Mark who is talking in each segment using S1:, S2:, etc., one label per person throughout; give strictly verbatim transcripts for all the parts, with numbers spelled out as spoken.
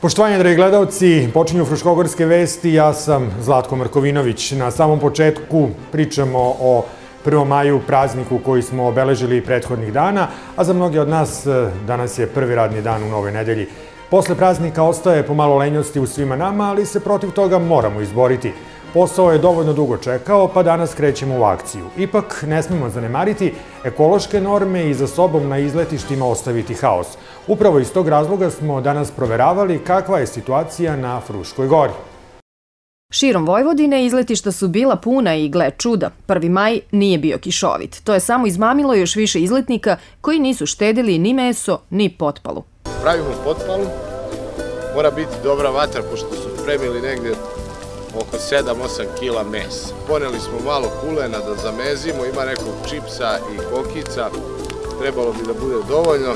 S1: Poštovanje, dragi gledalci, počinju Fruškogorske vesti, ja sam Zlatko Markovinović. Na samom početku pričamo o prvom maju, prazniku koji smo obeležili prethodnih dana, a za mnoge od nas danas je prvi radni dan u novoj nedelji. Posle praznika ostaje pomalo lenjosti u svima nama, ali se protiv toga moramo izboriti. Posao je dovoljno dugo čekao, pa danas krećemo u akciju. Ipak ne smemo zanemariti ekološke norme i za sobom na izletištima ostaviti haos. Upravo iz tog razloga smo danas proveravali kakva je situacija na Fruškoj gori.
S2: Širom Vojvodine izletišta su bila puna i gle čuda, prvi maj nije bio kišovit. To je samo izmamilo još više izletnika koji nisu štedili ni meso, ni potpalu.
S3: Pravimo potpalu, mora biti dobra vatra, pošto su spremili negdje oko sedam osam kila mesa. Poneli smo malo kulena da zamezimo, ima nekog čipsa i kokica, trebalo bi da bude dovoljno.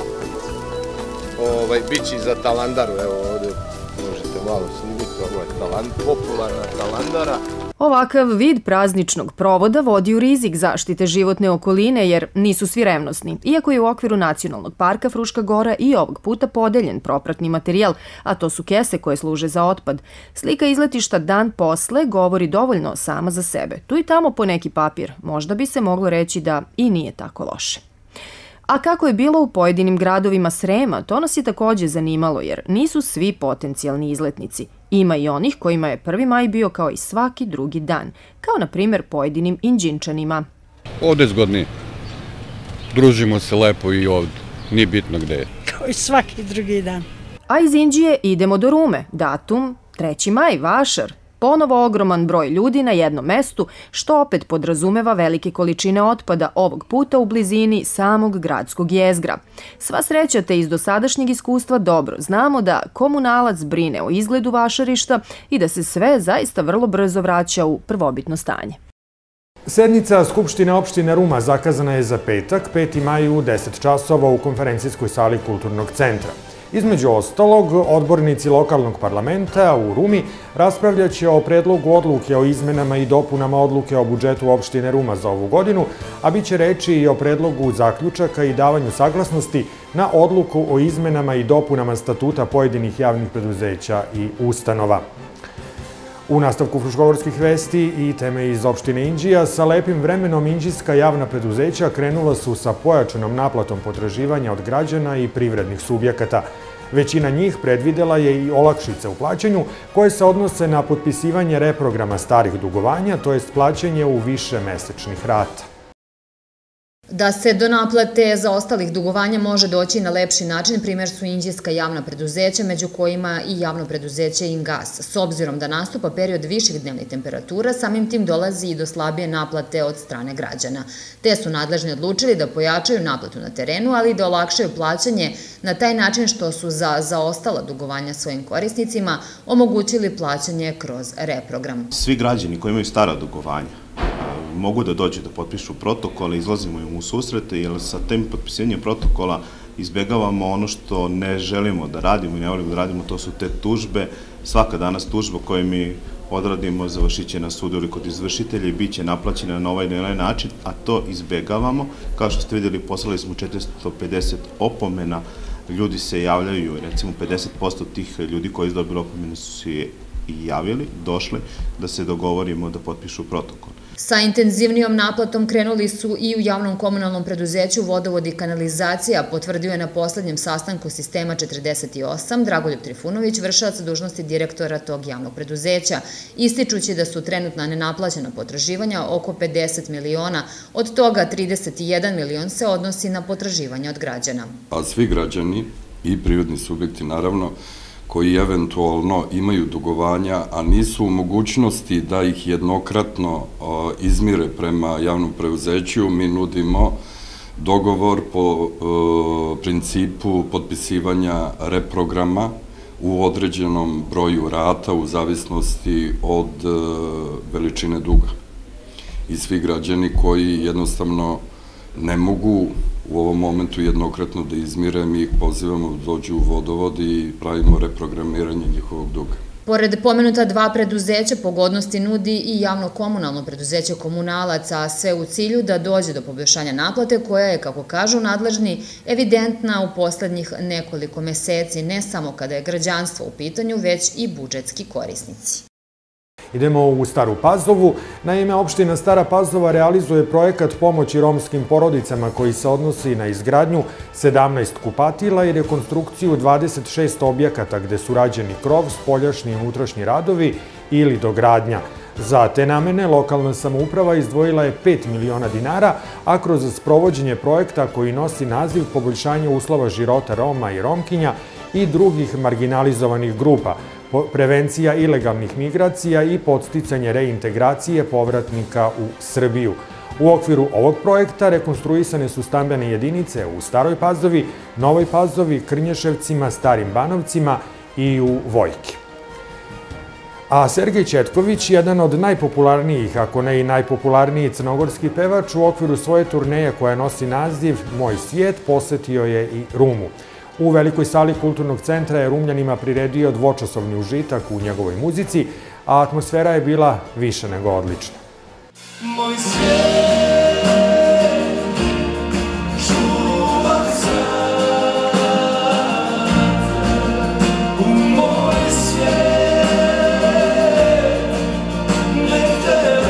S3: Biće i za talandaru, evo ovdje možete malo snimiti, ovo je popularna talandara.
S2: Ovakav vid prazničnog provoda vodi u rizik zaštite životne okoline jer nisu svi revnosni, iako je u okviru Nacionalnog parka Fruška Gora i ovog puta podeljen propratni materijal, a to su kese koje služe za otpad. Slika izletišta dan posle govori dovoljno sama za sebe. Tu i tamo po neki papir, možda bi se moglo reći da i nije tako loše. A kako je bilo u pojedinim gradovima Srema, to nas je takođe zanimalo jer nisu svi potencijalni izletnici. Ima i onih kojima je prvi maj bio kao i svaki drugi dan, kao na primjer pojedinim Inđinčanima.
S4: Ovde je zgodnije. Družimo se lepo i ovde, nije bitno gde je.
S5: Kao i svaki drugi dan.
S2: A iz Inđije idemo do Rume, datum treći maj, Vašar. Ponovo ogroman broj ljudi na jednom mestu, što opet podrazumeva velike količine otpada, ovog puta u blizini samog gradskog jezgra. Sva sreća te iz dosadašnjeg iskustva dobro znamo da komunalac brine o izgledu vašarišta i da se sve zaista vrlo brzo vraća u prvobitno stanje.
S1: Sednica Skupštine opštine Ruma zakazana je za petak, peti maj u deset časova u konferencijskoj sali Kulturnog centra. Između ostalog, odbornici lokalnog parlamenta u Rumi raspravljaće o predlogu odluke o izmenama i dopunama odluke o budžetu opštine Ruma za ovu godinu, a bit će reči i o predlogu zaključaka i davanju saglasnosti na odluku o izmenama i dopunama statuta pojedinih javnih preduzeća i ustanova. U nastavku Fruškogorskih vesti i teme iz opštine Inđija, sa lepim vremenom inđijska javna preduzeća krenula su sa pojačanom naplatom potraživanja od građana i privrednih subjekata. Većina njih predvidela je i olakšice u plaćanju koje se odnose na potpisivanje reprograma starih dugovanja, to jest plaćanje u više mesečnih rata.
S6: Da se do naplate zaostalih dugovanja može doći na lepši način, primjer su inđijska javna preduzeća, među kojima i javno preduzeće Ingas. S obzirom da nastupa period viših dnevnih temperatura, samim tim dolazi i do slabije naplate od strane građana. Te su nadležni odlučili da pojačaju naplatu na terenu, ali i da olakšaju plaćanje na taj način što su za zaostala dugovanja svojim korisnicima omogućili plaćanje kroz reprogram.
S7: Svi građani koji imaju stara dugovanja mogu da dođu da potpišu protokol, izlazimo im u susrete, jer sa tim potpisivanjem protokola izbegavamo ono što ne želimo da radimo i ne volimo da radimo, to su te tužbe. Svaka danas tužba koju mi odradimo završit će na sudu ili kod izvršitelja i bit će naplaćena na ovaj ili onaj način, a to izbegavamo. Kao što ste vidjeli, poslali smo četiristo pedeset opomena, ljudi se javljaju, recimo pedeset posto tih ljudi koji izdobili opomene su se i javili, došli da se dogovorimo da potpišu protokol.
S6: Sa intenzivnijom naplatom krenuli su i u javnom komunalnom preduzeću Vodovod i kanalizacija, potvrdio je na poslednjem sastanku sistema četrdeset osam Dragoljub Trifunović, vršilac dužnosti direktora tog javnog preduzeća, ističući da su trenutna nenaplaćena potraživanja oko pedeset miliona, od toga trideset jedan milion se odnosi na potraživanja od građana.
S8: A svi građani i privredni subjekti, naravno, koji eventualno imaju dugovanja, a nisu u mogućnosti da ih jednokratno izmire prema javnom preduzeću, mi nudimo dogovor po principu potpisivanja reprograma u određenom broju rata u zavisnosti od veličine duga. I svi građani koji jednostavno ne mogu u ovom momentu jednokratno da izmire, mi ih pozivamo da dođu u Vodovod i pravimo reprogramiranje njihovog duga.
S6: Pored pomenuta dva preduzeća, pogodnosti nudi i javno-komunalno preduzeće Komunalac, a sve u cilju da dođe do poboljšanja naplate koja je, kako kažu nadležni, evidentna u poslednjih nekoliko meseci, ne samo kada je građanstvo u pitanju, već i budžetski korisnici.
S1: Idemo u Staru Pazovu. Naime, opština Stara Pazova realizuje projekat pomoći romskim porodicama koji se odnosi na izgradnju sedamnaest kupatila i rekonstrukciju dvadeset šest objekata gde su rađeni krov, spoljašnji i unutrašnji radovi ili dogradnja. Za te namene lokalna samouprava izdvojila je pet miliona dinara, a kroz sprovođenje projekta koji nosi naziv Poboljšanje uslova života Roma i Romkinja i drugih marginalizovanih grupa, prevencija ilegalnih migracija i podsticanje reintegracije povratnika u Srbiju. U okviru ovog projekta rekonstruisane su stambene jedinice u Staroj Pazovi, Novoj Pazovi, Krnješevcima, Starim Banovcima i u Vojki. A Sergej Četković, jedan od najpopularnijih, ako ne i najpopularniji crnogorski pevač, u okviru svoje turneje koja nosi naziv Moj svijet, posetio je i Rumu. U velikoj sali Kulturnog centra je Rumljanima priredio dvočasovni užitak u njegovoj muzici, a atmosfera je bila više nego odlična. Moj svijet, čuvam sad, u moj svijet, nek te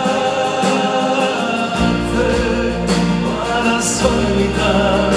S1: vrate, pa na svoj dan.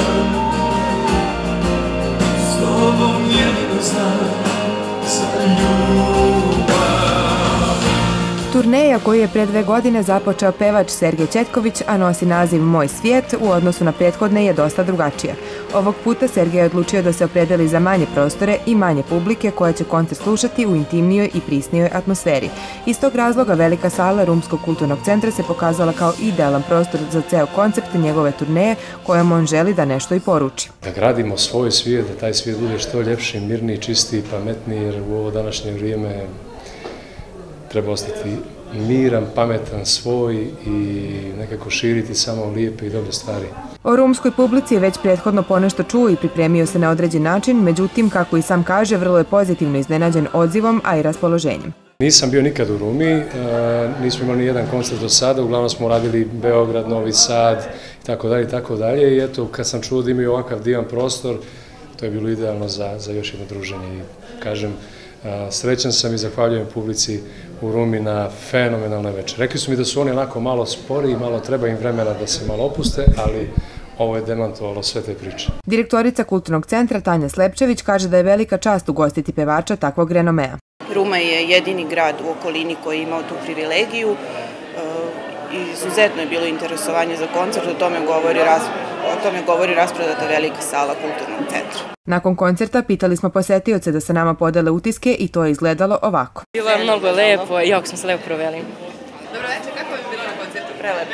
S9: Turneja koju je pre dve godine započeo pevač Sergej Četković, a nosi naziv Moj svijet, u odnosu na prethodne je dosta drugačija. Ovog puta Sergej je odlučio da se opredeli za manje prostore i manje publike koja će koncert slušati u intimnijoj i prisnijoj atmosferi. Iz tog razloga velika sala Rumskog kulturnog centra se pokazala kao idealan prostor za ceo koncept njegove turneje kojom on želi da nešto i poruči.
S10: Da gradimo svoj svijet, da taj svijet bude što ljepši, mirniji, čistiji, pametniji, jer u ovo današnje vrijeme treba ostati miran, pametan, svoj i nekako širiti samo lijepe i dobre stvari.
S9: O rumskoj publici je već prethodno ponešto čuo i pripremio se na određen način, međutim, kako i sam kaže, vrlo je pozitivno iznenađen odzivom, a i raspoloženjem.
S10: Nisam bio nikad u Rumi, nismo imali ni jedan koncert do sada, uglavnom smo radili Beograd, Novi Sad i tako dalje i tako dalje i eto, kad sam čuo da imaju ovakav divan prostor, to je bilo idealno za, za još jedno druženje i kažem, srećan sam i zahvaljujem publici u Rumi na fenomenalnoj večer. Rekli su mi da su oni onako malo spori i malo treba im vremena da se malo opuste, ali ovo je demantovalo sve te priče.
S9: Direktorica Kulturnog centra Tanja Slepčević kaže da je velika čast ugostiti pevača takvog renomea.
S11: Ruma je jedini grad u okolini koji je imao tu privilegiju. Izuzetno je bilo interesovanje za koncert, o tome govori, o tome govori rasprodata velika sala Kulturnog centra.
S9: Nakon koncerta pitali smo posetioce da se nama podele utiske i to je izgledalo ovako.
S12: Bilo je mnogo lepo i jako smo se lepo proveli.
S9: Dobro večer, kako je bilo na koncertu? Prelepo.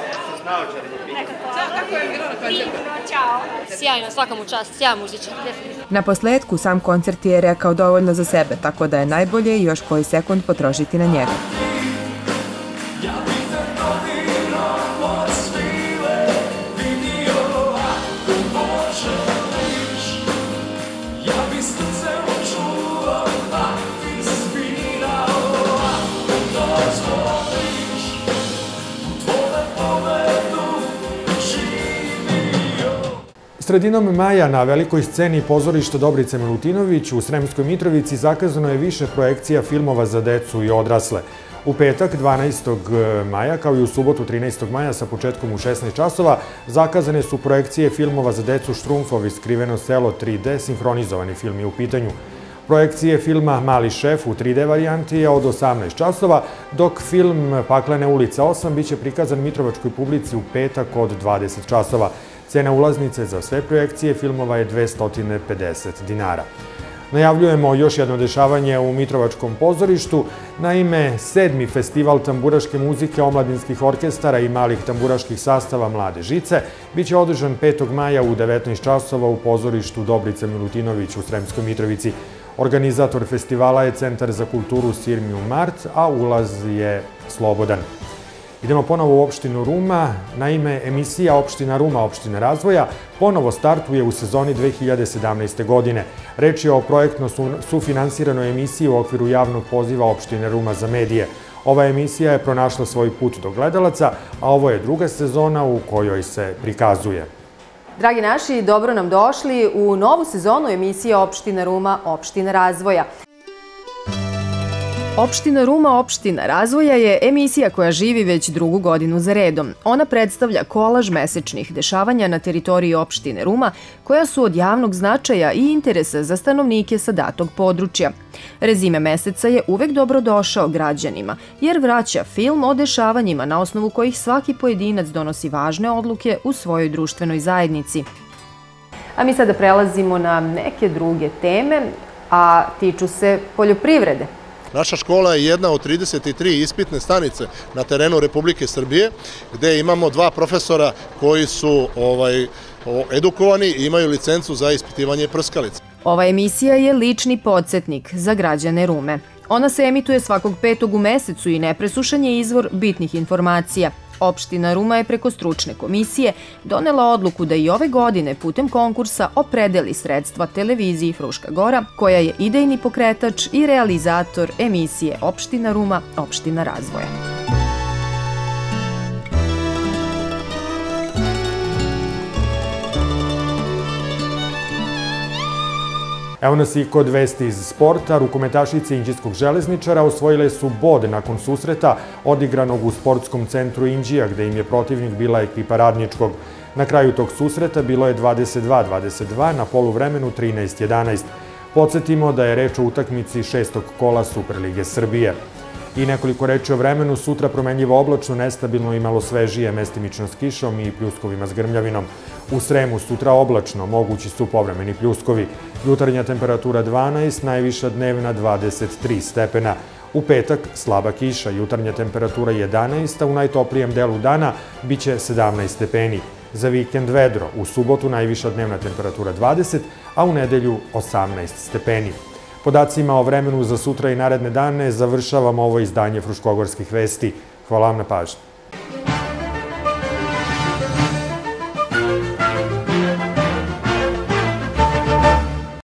S9: Kako je bilo na koncertu?
S12: Ćao. Sjajno, svaka mu čast, sjajan muzičar.
S9: Na posledku sam koncert je rekao dovoljno za sebe, tako da je najbolje još koji sekund potrošiti na njega.
S1: Sredinom maja na velikoj sceni pozorišta Dobrice Milutinović u Sremskoj Mitrovici zakazano je više projekcija filmova za decu i odrasle. U petak dvanaestog maja, kao i u subotu trinaestog maja sa početkom u šesnaest časova, zakazane su projekcije filmova za decu Štrumfovi, Skriveno selo tri D, sinhronizovani film je u pitanju. Projekcije filma Mali šef u tri D varijanti je od osamnaest časova, dok film Paklene ulice osam biće prikazan mitrovačkoj publici u petak od dvadeset časova. Cena ulaznice za sve projekcije filmova je dvesta pedeset dinara. Najavljujemo još jedno dešavanje u Mitrovačkom pozorištu. Naime, sedmi festival tamburaške muzike omladinskih orkestara i malih tamburaških sastava Mlade žice biće održan petog maja u devetnaest časova u pozorištu Dobrice Milutinović u Sremskoj Mitrovici. Organizator festivala je Centar za kulturu Sirmium Mart, a ulaz je slobodan. Idemo ponovo u opštinu Ruma. Naime, emisija Opština Ruma, Opština razvoja ponovo startuje u sezoni dve hiljade sedamnaeste. godine. Reč je o projektno sufinansiranoj emisiji u okviru javnog poziva Opštine Ruma za medije. Ova emisija je pronašla svoj put do gledalaca, a ovo je druga sezona u kojoj se prikazuje.
S2: Dragi naši, dobro nam došli u novu sezonu emisije Opština Ruma, Opština razvoja. Opština Ruma, Opština razvoja je emisija koja živi već drugu godinu za redom. Ona predstavlja kolaž mesečnih dešavanja na teritoriji opštine Ruma, koja su od javnog značaja i interesa za stanovnike sa datog područja. Rezime meseca je uvek dobrodošao građanima, jer vraća film o dešavanjima na osnovu kojih svaki pojedinac donosi važne odluke u svojoj društvenoj zajednici. A mi sada prelazimo na neke druge teme, a tiču se poljoprivrede.
S13: Naša škola je jedna od trideset tri ispitne stanice na terenu Republike Srbije, gde imamo dva profesora koji su edukovani i imaju licencu za ispitivanje prskalica.
S2: Ova emisija je lični podsjetnik za građane Rume. Ona se emituje svakog petog u mesecu i nepresušan je izvor bitnih informacija. Opština Ruma je preko stručne komisije donela odluku da i ove godine putem konkursa opredeli sredstva televiziji Fruška Gora, koja je idejni pokretač i realizator emisije Opština Ruma, Opština razvoja.
S1: Evo nas i kod vesti iz sporta. Rukometašice Inđijskog železničara osvojile su bod nakon susreta odigranog u sportskom centru Inđija, gde im je protivnik bila ekipa Radničkog. Na kraju tog susreta bilo je dvadeset dva dvadeset dva, na poluvremenu trinaest jedanaest. Podsjetimo da je reč o utakmici šestog kola Superlige Srbije. I nekoliko reči o vremenu. Sutra promenljivo oblačno, nestabilno i malo svežije, mestimično s kišom i pljuskovima s grmljavinom. U Sremu sutra oblačno, mogući su povremeni pljuskovi. Jutarnja temperatura dvanaest, najviša dnevna dvadeset tri stepena. U petak slaba kiša, jutarnja temperatura jedanaest, a u najtoplijem delu dana biće sedamnaest stepeni. Za vikend vedro, u subotu najviša dnevna temperatura dvadeset, a u nedelju osamnaest stepeni. Podacima o vremenu za sutra i naredne dane završavamo ovo izdanje Fruškogorskih vesti. Hvala vam na pažnji.